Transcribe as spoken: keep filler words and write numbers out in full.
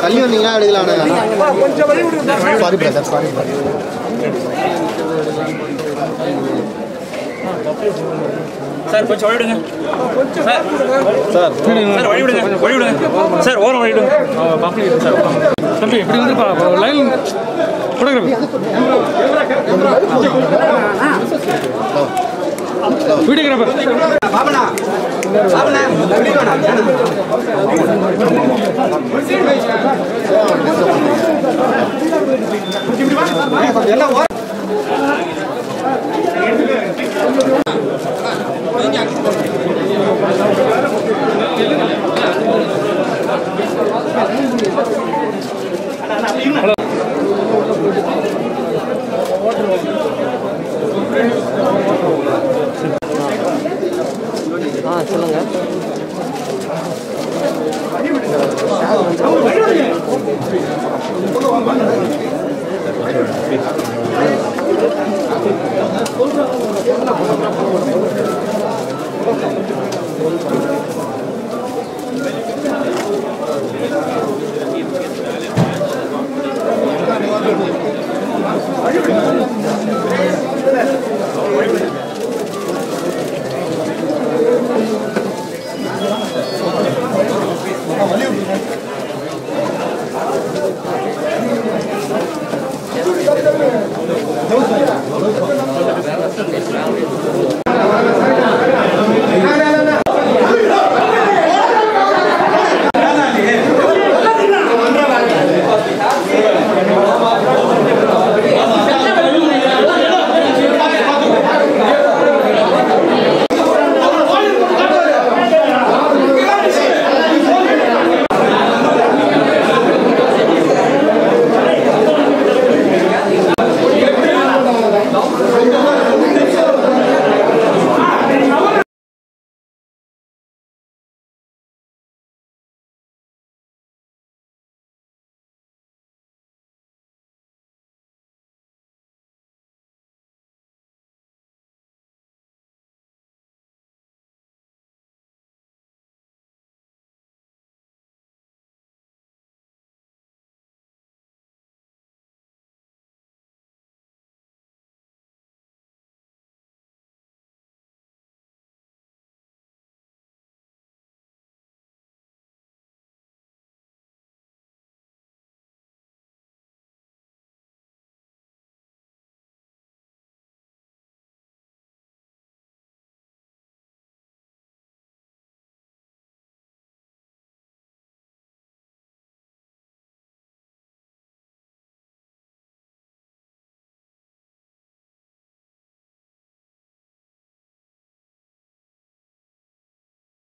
தள்ளி வந்தீங்கன்னா எடுக்கலாம். சாரி பிரதர், சாரி சார் கொஞ்சம் வழி விடுங்க சார். சார் சார் வழி விடுங்க, வழி விடுங்க சார், ஓரம் வழி விடுங்க. பாப்பி சார் தம்பி இப்படி வந்து லைன் வீடியோகிராஃபர் பாபனா பாபனா வீடியோ எல்லாம் ஆ சொல்லுங்க. Thank you.